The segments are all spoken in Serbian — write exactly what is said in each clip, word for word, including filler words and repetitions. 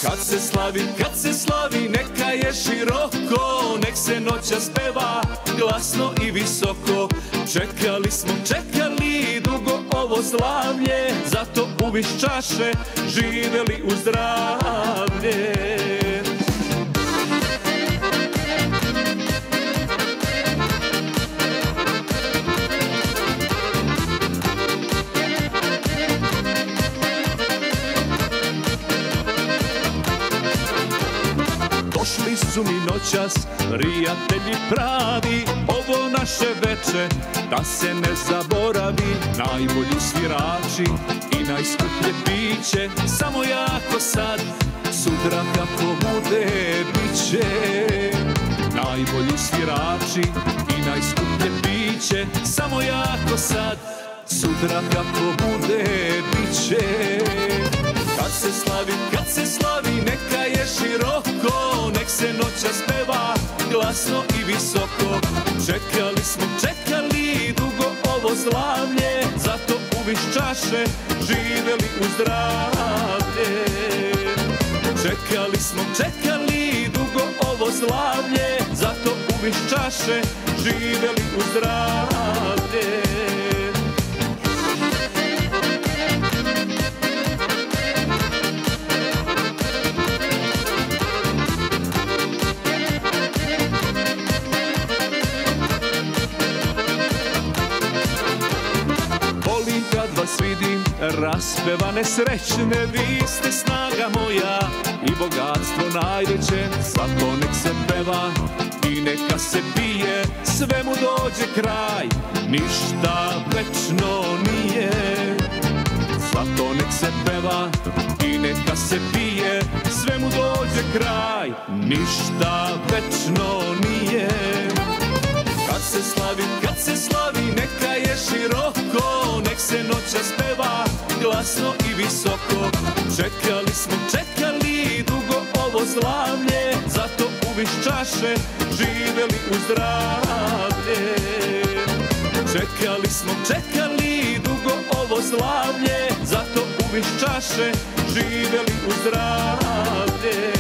Kad se slavi, kad se slavi, neka je široko, nek se noćas peva glasno i visoko. Čekali smo, čekali dugo ovo slavlje, zato uviš čaše, živeli u zdravlje. Došli su mi noćas prijatelji pravi, ovo naše veče da se ne zaboravi. Najbolji svirači i najskuplje piće, samo jako sad, sutra kako bude biće. Najbolji svirači i najskuplje piće, samo jako sad, sutra kako bude biće. Kad se slavi, kad se slavi, neka je široko, nek se noćas peva glasno i visoko. Čekali smo, čekali dugo ovo slavlje, zato uviš čaše, živeli u zdravlje. Čekali smo, čekali dugo ovo slavlje, zato uviš čaše, živeli u zdravlje. Kad vas vidim raspevane srećne, vi ste snaga moja i bogatstvo najveće. Zato nek se peva i neka se pije, sve mu dođe kraj, ništa večno nije. Zato nek se peva i neka se pije, sve mu dođe kraj, ništa večno nije. Kad se slavi, kad se slavi, neka je široko, nek se noćas peva glasno i visoko. Čekali smo, čekali dugo ovo slavlje, zato uviš čaše, živeli u zdravlje. Čekali smo, čekali dugo ovo slavlje, zato uviš čaše, živeli u zdravlje.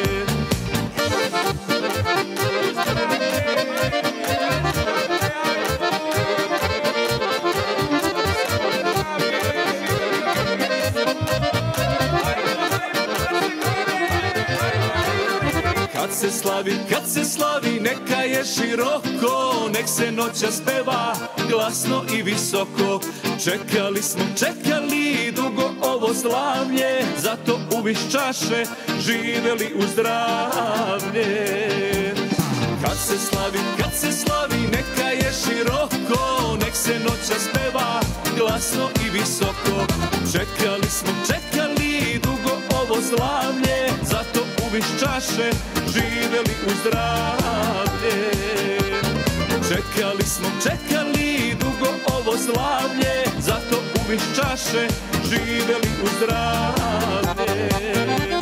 Kad se slavi, kad se slavi, neka je široko, nek se noćas peva glasno i visoko. Čekali smo, čekali dugo ovo slavlje, zato uviš čaše, živeli u zdravlje. Kad se slavi, kad se slavi, neka je široko, nek se noćas peva glasno i visoko. Čekali smo, čekali dugo ovo slavlje, zato uviš čaše, živeli u zdravlje. Čekali smo, čekali dugo ovo slavlje, zato uviš čaše, živeli u zdravlje.